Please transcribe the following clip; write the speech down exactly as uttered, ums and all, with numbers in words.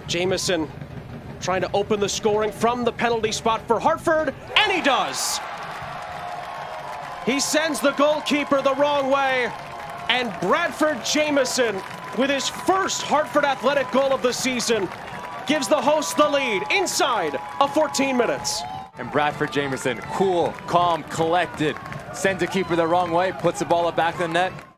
Jamieson trying to open the scoring from the penalty spot for Hartford, and he does. He sends the goalkeeper the wrong way, and Bradford Jamieson, with his first Hartford Athletic goal of the season, gives the hosts the lead inside of fourteen minutes. And Bradford Jamieson, cool, calm, collected, sends the keeper the wrong way, puts the ball up back in the net.